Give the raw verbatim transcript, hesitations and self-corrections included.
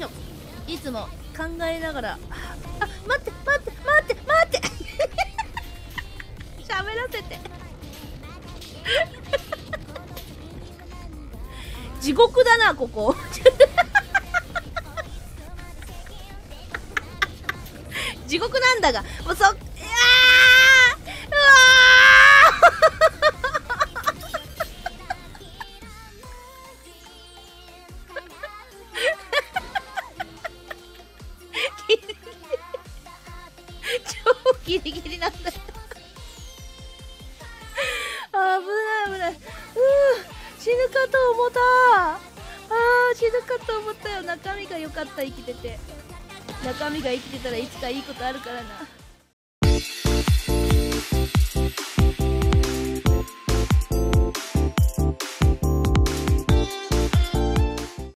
しょ。いつも考えながら、あ、待って待って待って待って喋らせて地獄だなここ地獄なんだが、もうそ、うわー、うわ超ギリギリなんだよ危ない危ない。うー、死ぬかと思った。あー、死ぬかと思ったよ。中身が良かった、生きてて。中身が生きてたらいつかいいことあるからな。